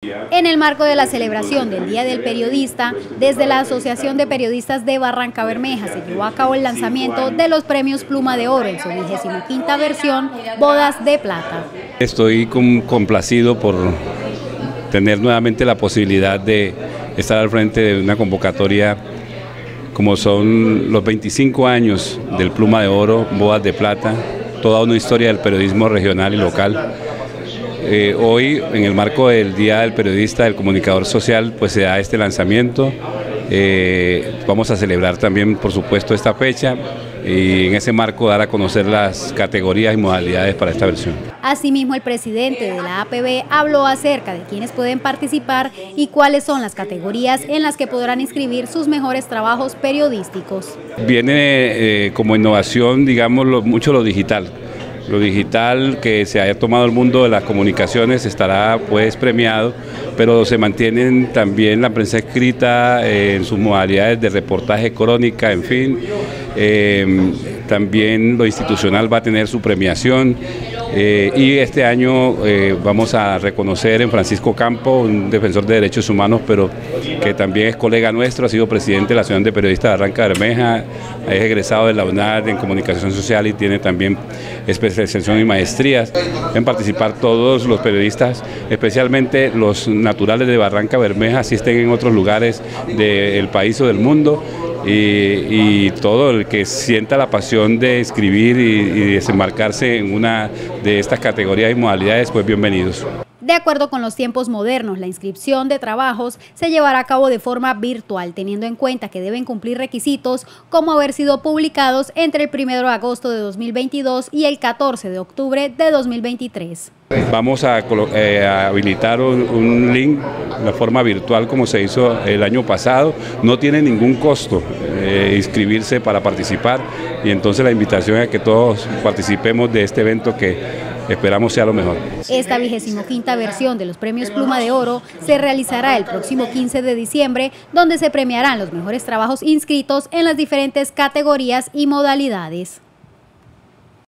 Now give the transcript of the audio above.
En el marco de la celebración del Día del Periodista, desde la Asociación de Periodistas de Barrancabermeja se llevó a cabo el lanzamiento de los premios Pluma de Oro en su 25ª versión, Bodas de Plata. Estoy complacido por tener nuevamente la posibilidad de estar al frente de una convocatoria como son los 25 años del Pluma de Oro, Bodas de Plata, toda una historia del periodismo regional y local. Hoy, en el marco del Día del Periodista, del Comunicador Social, pues se da este lanzamiento. Vamos a celebrar también, por supuesto, esta fecha y en ese marco dar a conocer las categorías y modalidades para esta versión. Asimismo, el presidente de la APB habló acerca de quiénes pueden participar y cuáles son las categorías en las que podrán inscribir sus mejores trabajos periodísticos. Viene como innovación, digamos, mucho lo digital. Lo digital que se haya tomado el mundo de las comunicaciones estará pues premiado, pero se mantienen también la prensa escrita en sus modalidades de reportaje, crónica, en fin. También lo institucional va a tener su premiación y este año vamos a reconocer en Francisco Campo, un defensor de derechos humanos, pero que también es colega nuestro, ha sido presidente de la Asociación de Periodistas de Barrancabermeja, es egresado de la UNAD en Comunicación Social y tiene también especialización y maestrías. Deben participar todos los periodistas, especialmente los naturales de Barrancabermeja, si estén en otros lugares del país o del mundo. Y todo el que sienta la pasión de escribir y desembarcarse en una de estas categorías y modalidades, pues bienvenidos. De acuerdo con los tiempos modernos, la inscripción de trabajos se llevará a cabo de forma virtual, teniendo en cuenta que deben cumplir requisitos como haber sido publicados entre el 1 de agosto de 2022 y el 14 de octubre de 2023. Vamos a habilitar un link de forma virtual como se hizo el año pasado. No tiene ningún costo inscribirse para participar y entonces la invitación es que todos participemos de este evento que esperamos sea lo mejor. Esta 25ª versión de los premios Pluma de Oro se realizará el próximo 15 de diciembre, donde se premiarán los mejores trabajos inscritos en las diferentes categorías y modalidades.